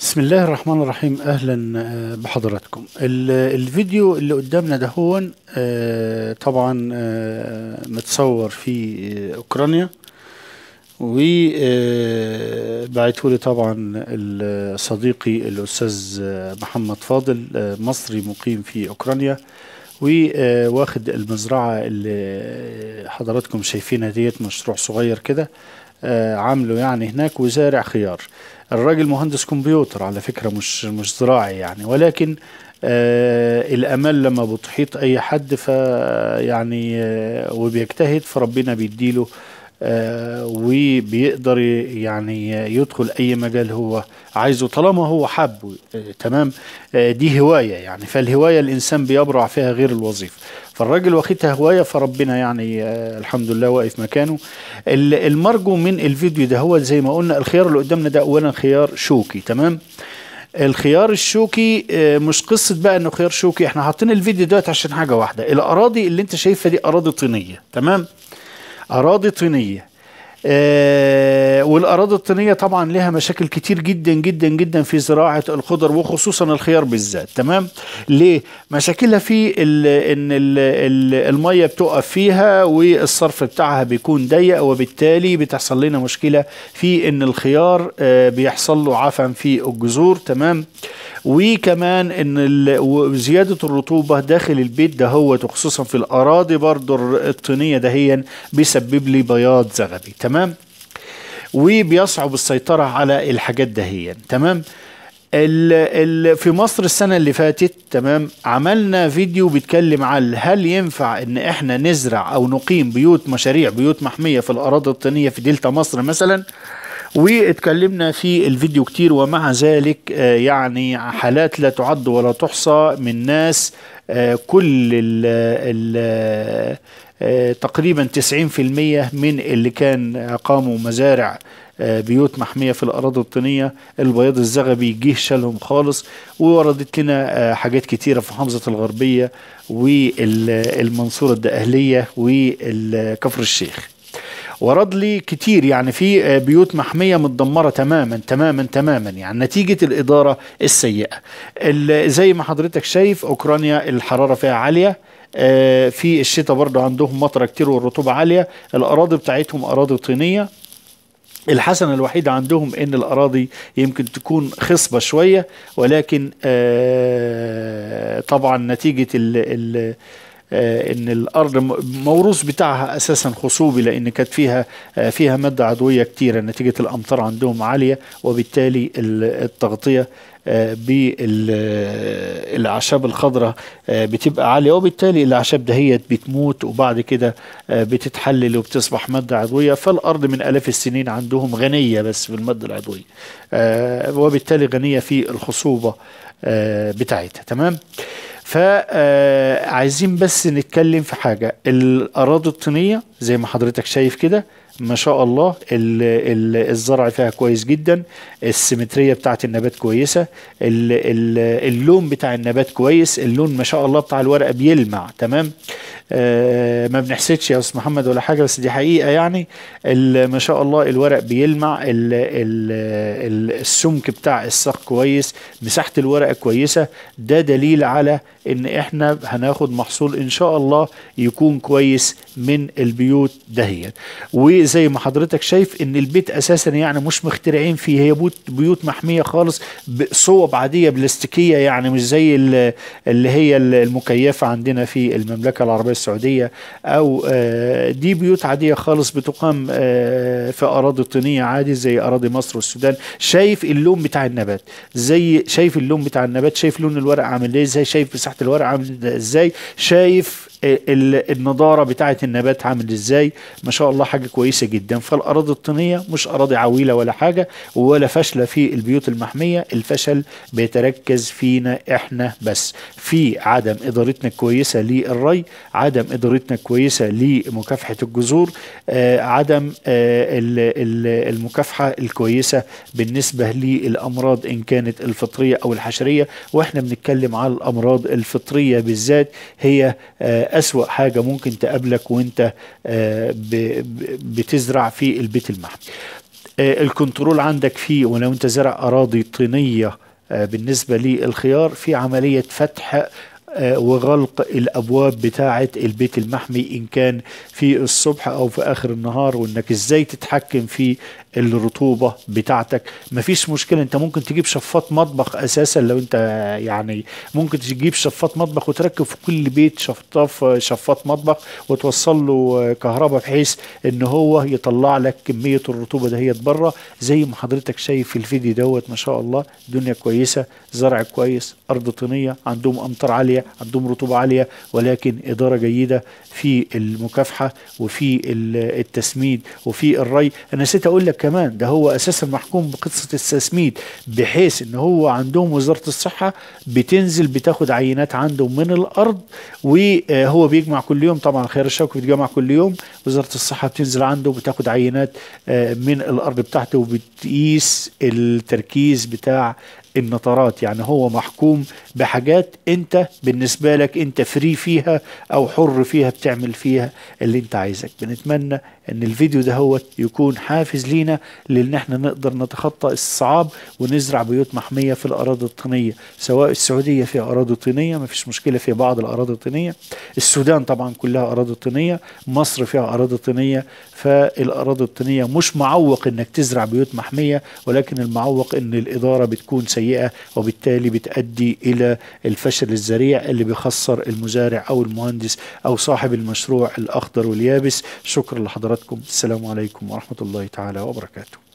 بسم الله الرحمن الرحيم. أهلا بحضراتكم. الفيديو اللي قدامنا ده هو طبعا متصور في أوكرانيا، وبعته لي طبعا صديقي الأستاذ محمد فاضل، مصري مقيم في أوكرانيا، وواخد المزرعة اللي حضراتكم شايفينها ديت، مشروع صغير كده عامله يعني هناك، وزارع خيار. الراجل مهندس كمبيوتر على فكرة، مش زراعي يعني، ولكن الأمل لما بتحيط أي حد فيعني وبيجتهد فربنا بيديله وبيقدر يعني يدخل أي مجال هو عايزه طالما هو حابه. تمام. دي هواية يعني، فالهواية الإنسان بيبرع فيها غير الوظيفة. فالراجل واخدها هواية، فربنا يعني الحمد لله واقف مكانه. المرجو من الفيديو ده هو زي ما قلنا، الخيار اللي قدامنا ده أولا خيار شوكي. تمام. الخيار الشوكي مش قصة بقى انه خيار شوكي، احنا حاطين الفيديو ده عشان حاجة واحدة. الأراضي اللي انت شايفها دي أراضي طينية. تمام. أراضي طينية. والأراضي الطينية طبعا لها مشاكل كتير جدا جدا جدا في زراعة الخضر، وخصوصا الخيار بالذات. تمام. ليه؟ مشاكلها في ان المية بتقف فيها، والصرف بتاعها بيكون ضيق، وبالتالي بتحصل لنا مشكلة في ان الخيار بيحصل له عفن في الجذور. تمام. وكمان ان زيادة الرطوبة داخل البيت ده هو، خصوصا في الأراضي برضو الطينية دهيا، بيسبب لي بياض زغبي. تمام. وبيصعب السيطرة على الحاجات دهيا. تمام. في مصر السنة اللي فاتت، تمام، عملنا فيديو بيتكلم عن هل ينفع ان احنا نزرع او نقيم مشاريع بيوت محمية في الأراضي الطينية في دلتا مصر مثلا، واتكلمنا في الفيديو كتير. ومع ذلك يعني حالات لا تعد ولا تحصى من ناس، كل تقريبا 90% من اللي كان قاموا مزارع بيوت محمية في الأراضي الطينية، البياض الزغبي جه شالهم خالص. ووردت لنا حاجات كتيرة في محافظة الغربية والمنصورة الدقهلية وكفر الشيخ. ورد لي كتير يعني في بيوت محمية متدمرة تماما تماما تماما، يعني نتيجة الإدارة السيئة. زي ما حضرتك شايف، أوكرانيا الحرارة فيها عالية، في الشتاء برضو عندهم مطرة كتير والرطوبة عالية. الأراضي بتاعتهم أراضي طينية. الحسنة الوحيدة عندهم ان الاراضي يمكن تكون خصبة شوية، ولكن طبعا نتيجة ان الارض موروث بتاعها اساسا خصوبي، لان كانت فيها مادة عضوية كتيرة نتيجة الامطار عندهم عالية، وبالتالي التغطية بالاعشاب الخضراء بتبقى عالية، وبالتالي الاعشاب دهيت بتموت، وبعد كده بتتحلل وبتصبح مادة عضوية. فالارض من الاف السنين عندهم غنية بس بالمادة العضوية، وبالتالي غنية في الخصوبة بتاعتها. تمام. فعايزين بس نتكلم في حاجة. الأراضي الطينية زي ما حضرتك شايف كده، ما شاء الله الزرع فيها كويس جدا، السيمترية بتاعت النبات كويسة، اللون بتاع النبات كويس، اللون ما شاء الله بتاع الورقة بيلمع. تمام. ما بنحسدش يا أستاذ محمد ولا حاجة، بس دي حقيقة يعني. ما شاء الله الورق بيلمع، السمك بتاع الساق كويس، مساحة الورقة كويسة. ده دليل على ان احنا هناخد محصول ان شاء الله يكون كويس من البيوت دهيت. وزي ما حضرتك شايف ان البيت اساسا يعني مش مخترعين فيه، هي بيوت محمية خالص، بصوب عادية بلاستيكية، يعني مش زي اللي هي المكيفة عندنا في المملكة العربية السعودية، او دي بيوت عادية خالص بتقام في اراضي طينية عادي زي اراضي مصر والسودان. شايف اللون بتاع النبات، شايف اللون بتاع النبات، شايف لون الورق عامل ازاي، شايف مساحة الورق عامل ازاي، شايف النضارة بتاعة النبات عامل ازاي. ما شاء الله حاجة كويسة جدا. فالأراضي الطينية مش أراضي عويلة ولا حاجة ولا فاشلة في البيوت المحمية. الفشل بيتركز فينا احنا بس، في عدم إدارتنا كويسة للري، عدم إدارتنا كويسة لمكافحة الجذور، عدم المكافحة الكويسة بالنسبة للأمراض إن كانت الفطرية أو الحشرية. وإحنا بنتكلم على الأمراض الفطرية بالذات، هي أسوأ حاجة ممكن تقابلك وانت بتزرع في البيت المحمي. الكنترول عندك فيه، ولو انت زرع اراضي طينية بالنسبة للخيار، في عملية فتح وغلق الابواب بتاعه البيت المحمي ان كان في الصبح او في اخر النهار، وانك ازاي تتحكم في الرطوبة بتاعتك. مفيش مشكلة، انت ممكن تجيب شفاط مطبخ اساسا، لو انت يعني ممكن تجيب شفاط مطبخ وتركب في كل بيت شفاط مطبخ وتوصل له كهرباء، بحيث ان هو يطلع لك كمية الرطوبة دهيت بره. زي ما حضرتك شايف في الفيديو دوت، ما شاء الله الدنيا كويسة، زرع كويس، ارض طينية، عندهم امطار عالية، عندهم رطوبة عالية، ولكن ادارة جيدة في المكافحة وفي التسميد وفي الري. انا نسيت اقول لك كمان، ده هو اساسا محكوم بقصة التسميد، بحيث ان هو عندهم وزارة الصحة بتنزل بتاخد عينات عندهم من الارض، وهو بيجمع كل يوم. طبعا خيار الشوكي بيتجمع كل يوم، وزارة الصحة بتنزل عنده بتاخد عينات من الارض بتاعته، وبتقيس التركيز بتاع النطرات. يعني هو محكوم بحاجات انت بالنسبة لك انت فري فيها او حر فيها، بتعمل فيها اللي انت عايزك. بنتمنى ان الفيديو ده هو يكون حافز لينا، لان احنا نقدر نتخطى الصعاب ونزرع بيوت محمية في الاراضي الطينية. سواء السعودية فيها اراضي طينية، ما فيش مشكلة، في بعض الاراضي الطينية. السودان طبعا كلها اراضي طينية، مصر فيها اراضي طينية. فالاراضي الطينية مش معوق انك تزرع بيوت محمية، ولكن المعوق ان الادارة بتكون سيئة، وبالتالي بتؤدي الى الفشل الذريع اللي بيخسر المزارع او المهندس او صاحب المشروع الاخضر واليابس. شكرا لحضراتكم، السلام عليكم ورحمة الله تعالى وبركاته.